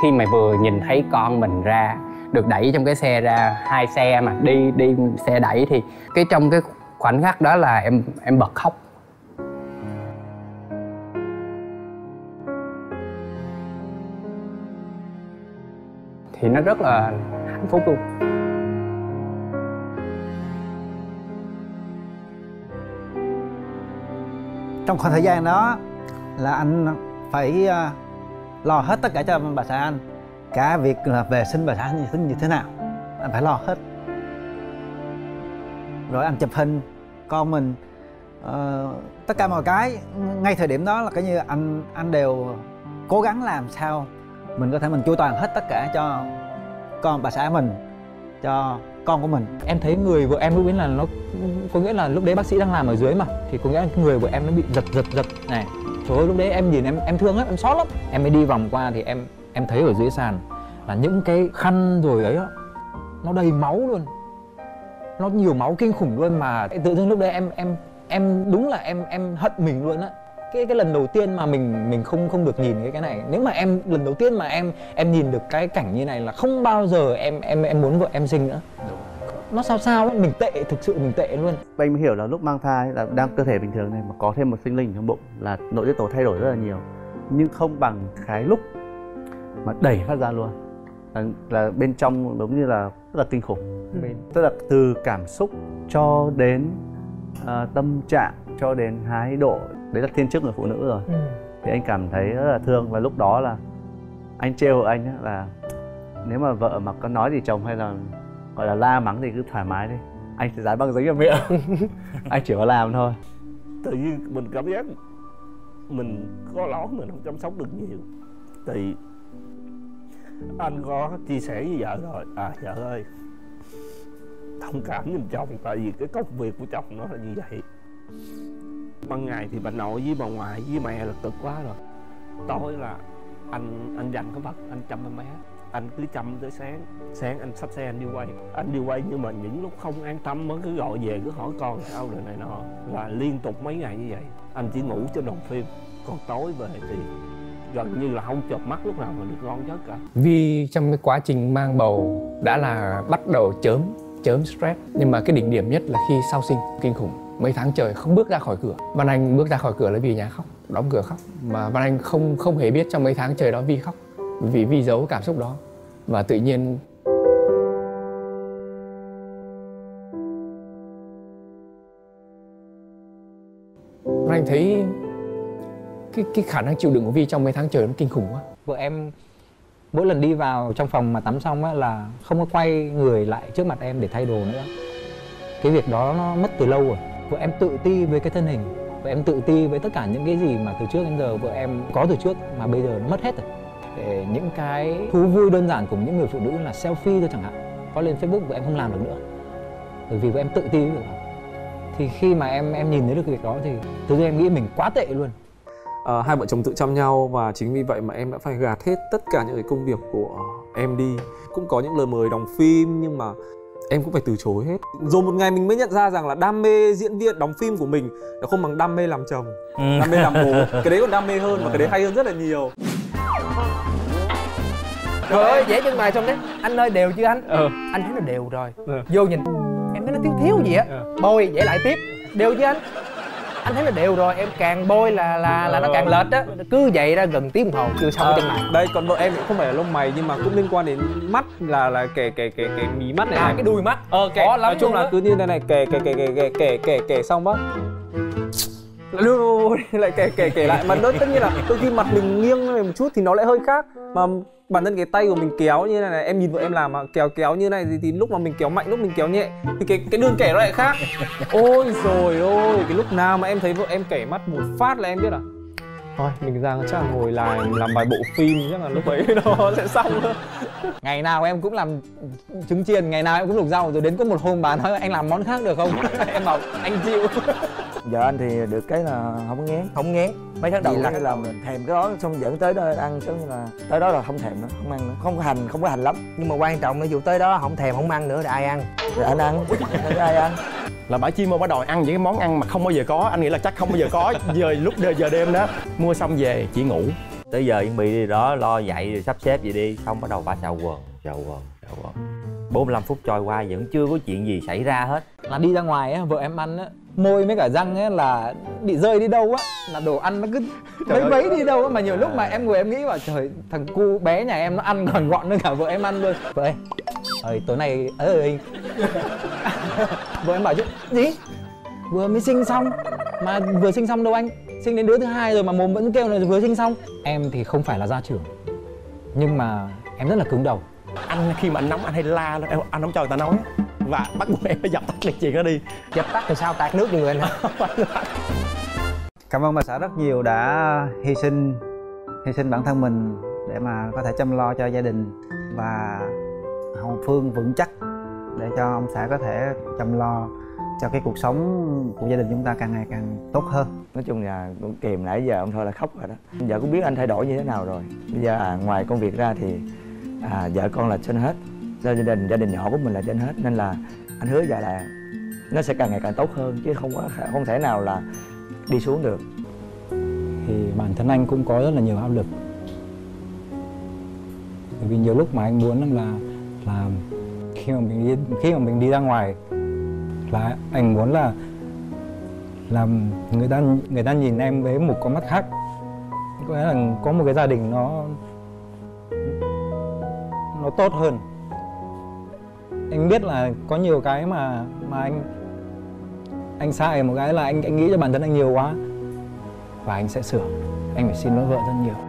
khi mà vừa nhìn thấy con mình ra được đẩy trong cái xe ra, 2 xe mà đi xe đẩy, thì trong cái khoảnh khắc đó là em bật khóc. Thì nó rất là hạnh phúc luôn. Trong khoảng thời gian đó là anh phải lo hết tất cả cho bà xã anh. Cả việc là vệ sinh bà xã như thế nào anh phải lo hết. Rồi anh chụp hình con mình, tất cả mọi cái. Ngay thời điểm đó là coi như anh đều cố gắng làm sao mình có thể mình chu toàn hết tất cả cho con bà xã mình, cho con của mình. Em thấy người vợ em lúc ấy là nó có nghĩa là lúc đấy bác sĩ đang làm ở dưới mà, thì có nghĩa là người vợ em nó bị giật này. Trời ơi, lúc đấy em nhìn em thương lắm, em xót lắm. Em mới đi vòng qua thì em thấy ở dưới sàn là những cái khăn rồi ấy, nó đầy máu luôn, nó nhiều máu kinh khủng luôn. Mà tự dưng lúc đấy em đúng là em hận mình luôn á. Cái lần đầu tiên mà mình không được nhìn cái này. Nếu mà lần đầu tiên mà em nhìn được cái cảnh như này là không bao giờ em muốn vợ em sinh nữa. Nó sao ấy, mình tệ, thực sự mình tệ luôn. Anh mới hiểu là lúc mang thai là đang cơ thể bình thường này mà có thêm một sinh linh trong bụng là nội tiết tố thay đổi rất là nhiều, nhưng không bằng cái lúc mà đẩy phát ra luôn là bên trong giống như là rất là kinh khủng. Tức là từ cảm xúc cho đến tâm trạng cho đến thái độ, đấy là thiên chức người phụ nữ rồi. Thì anh cảm thấy rất là thương, và lúc đó là anh trêu vợ anh là nếu mà vợ mà có nói gì chồng hay là gọi là la mắng thì cứ thoải mái đi, anh sẽ dán băng giấy vào miệng. Anh chỉ có làm thôi. Tự nhiên mình cảm giác mình có lỗi, mình không chăm sóc được nhiều. Thì anh có chia sẻ với vợ rồi, vợ ơi, thông cảm giùm chồng, tại vì cái công việc của chồng nó là như vậy. Ban ngày thì bà nội với bà ngoại với mẹ là cực quá rồi, tối là anh dành cái vật anh chăm em bé. Anh cứ chăm tới sáng anh xách xe anh đi quay, nhưng mà những lúc không an tâm mới cứ gọi về cứ hỏi con sao rồi này nọ, là liên tục mấy ngày như vậy. Anh chỉ ngủ trên đoàn phim, còn tối về thì gần như là không chợp mắt lúc nào mà được ngon giấc cả. Vì trong cái quá trình mang bầu đã là bắt đầu chớm stress, nhưng mà cái đỉnh điểm nhất là khi sau sinh kinh khủng. Mấy tháng trời không bước ra khỏi cửa. Văn Anh bước ra khỏi cửa là vì nhà khóc, đóng cửa khóc. Mà Văn Anh không hề biết trong mấy tháng trời đó Vi khóc, vì Vi giấu cảm xúc đó. Và tự nhiên Văn Anh thấy cái khả năng chịu đựng của Vi trong mấy tháng trời nó kinh khủng quá. Vợ em mỗi lần đi vào trong phòng mà tắm xong á là không có quay người lại trước mặt em để thay đồ nữa. Cái việc đó nó mất từ lâu rồi. Vợ em tự ti với cái thân hình, vợ em tự ti với tất cả những cái gì mà từ trước đến giờ vợ em có từ trước mà bây giờ nó mất hết rồi. Để những cái thú vui đơn giản của những người phụ nữ là selfie thôi chẳng hạn, có lên Facebook vợ em không làm được nữa, bởi vì vợ em tự ti với việc đó. Thì khi mà em nhìn thấy được cái việc đó thì từ giờ em nghĩ mình quá tệ luôn. Hai vợ chồng tự chăm nhau, và chính vì vậy mà em đã phải gạt hết tất cả những cái công việc của em đi. Cũng có những lời mời đóng phim nhưng mà em cũng phải từ chối hết. Rồi một ngày mình mới nhận ra rằng là đam mê diễn viên đóng phim của mình nó không bằng đam mê làm chồng, đam mê làm bố. Cái đấy còn đam mê hơn, và cái đấy hay hơn rất là nhiều. Trời ơi, vẽ chân mày xong đấy, anh ơi đều chưa anh? Anh thấy nó đều rồi. Vô nhìn, em thấy nó thiếu gì á. Bôi, vẽ lại tiếp, đều chưa anh? Anh thấy nó đều rồi, em càng bôi là nó càng lệch á. Cứ vậy ra gần tiếng đồng hồ chưa xong chân mày. Đây, còn vợ em cũng không phải là lông mày nhưng mà cũng liên quan đến mắt, là kẻ mí mắt này. Cái đuôi mắt. Khó lắm. Nói chung là cứ như thế này, kẻ xong bác lại kể lại, mà nó tất nhiên là đôi khi mặt mình nghiêng này một chút thì nó lại hơi khác, mà bản thân cái tay của mình kéo như này em nhìn vợ em làm mà kéo như này thì lúc mà mình kéo mạnh, lúc mình kéo nhẹ thì cái đường kẻ nó lại khác. Ôi rồi ôi, cái lúc nào mà em thấy vợ em kẻ mắt một phát là em biết thôi mình ra chắc là ngồi làm vài bộ phim, chắc là lúc ấy nó sẽ xong thôi. Ngày nào em cũng làm trứng chiên, ngày nào em cũng luộc rau, rồi đến có một hôm bà nói anh làm món khác được không? Em bảo anh chịu. Vợ anh thì được cái là không ngán. Mấy tháng đầu là mình thèm cái đó, xong dẫn tới đó ăn, giống như là tới đó là không thèm nữa, không ăn nữa, không có hành lắm. Nhưng mà quan trọng là dù tới đó không thèm không ăn nữa thì ai ăn? Rồi anh ăn, rồi ai ăn? Là bả chim bả đòi ăn những cái món ăn mà không bao giờ có. Anh nghĩ là chắc không bao giờ có. Giờ đêm đó mua xong về chỉ ngủ. Tới giờ chuẩn bị đi đó, lo dậy rồi sắp xếp vậy đi. Xong bắt đầu bà xào quần 45 phút trôi qua vẫn chưa có chuyện gì xảy ra hết. Là đi ra ngoài á, vợ em ăn á, môi với cả răng ấy là bị rơi đi đâu á, là đồ ăn nó cứ mấy đi đâu á, mà nhiều lúc mà em ngồi em nghĩ bảo trời, thằng cu bé nhà em nó ăn còn gọn hơn cả vợ em ăn luôn. Vợ ơi, tối nay ơi vợ em bảo chứ gì, vừa mới sinh xong mà vừa sinh xong đâu anh, sinh đến đứa thứ hai rồi mà mồm vẫn kêu là vừa sinh xong. Em thì không phải là gia trưởng nhưng mà em rất là cứng đầu. Anh khi mà anh nóng anh hay la lên, anh không cho người ta nói và bắt buộc em phải dập tắt cái chuyện đó đi. Dập tắt thì sao tạt nước vô người anh hả? Cảm ơn bà xã rất nhiều đã hy sinh bản thân mình để mà có thể chăm lo cho gia đình và hậu phương vững chắc để cho ông xã có thể chăm lo cho cái cuộc sống của gia đình chúng ta càng ngày càng tốt hơn. Nói chung là cũng kìm nãy giờ ông thôi là khóc rồi đó. Giờ cũng biết anh thay đổi như thế nào rồi. Bây giờ ngoài công việc ra thì vợ con là trên hết, gia đình nhỏ của mình là trên hết, nên là anh hứa giờ là nó sẽ càng ngày càng tốt hơn chứ không thể nào là đi xuống được. Thì bản thân anh cũng có rất là nhiều áp lực, bởi vì nhiều lúc mà anh muốn là khi mà mình đi ra ngoài là anh muốn là người ta nhìn em với một con mắt khác, có nghĩa là có một cái gia đình nó tốt hơn. Anh biết là có nhiều cái mà anh sai một cái là anh nghĩ cho bản thân anh nhiều quá và anh sẽ sửa. Anh phải xin lỗi vợ rất nhiều.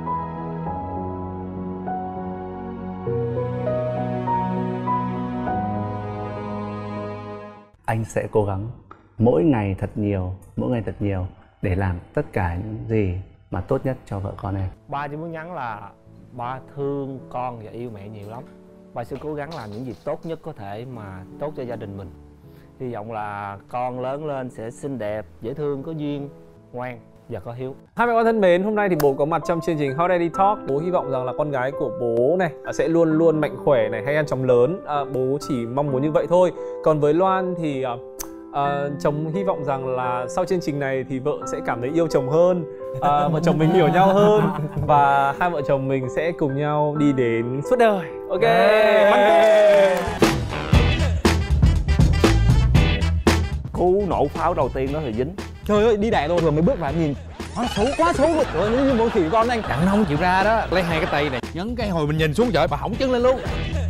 Anh sẽ cố gắng mỗi ngày thật nhiều để làm tất cả những gì mà tốt nhất cho vợ con em. Ba chỉ muốn nhắn là ba thương con và yêu mẹ nhiều lắm. Ba sẽ cố gắng làm những gì tốt nhất có thể mà tốt cho gia đình mình. Hy vọng là con lớn lên sẽ xinh đẹp, dễ thương, có duyên, ngoan và có hiếu. Hai mẹ con thân mến, hôm nay thì bố có mặt trong chương trình Hot Daddy Talk. Bố hy vọng rằng là con gái của bố này sẽ luôn luôn mạnh khỏe này, hay ăn chóng lớn. Bố chỉ mong muốn như vậy thôi. Còn với Loan thì chồng hy vọng rằng là sau chương trình này thì vợ sẽ cảm thấy yêu chồng hơn, vợ chồng mình hiểu nhau hơn và hai vợ chồng mình sẽ cùng nhau đi đến suốt đời. Ok, Cú nổ pháo đầu tiên đó thì dính. Trời ơi, đi đẻ rồi mới bước vào nhìn quá xấu luôn. Trời ơi, như một khỉ con anh. Đặng nó không chịu ra đó, lấy hai cái tay này nhấn cái hồi mình nhìn xuống, trời bà hỏng chân lên luôn.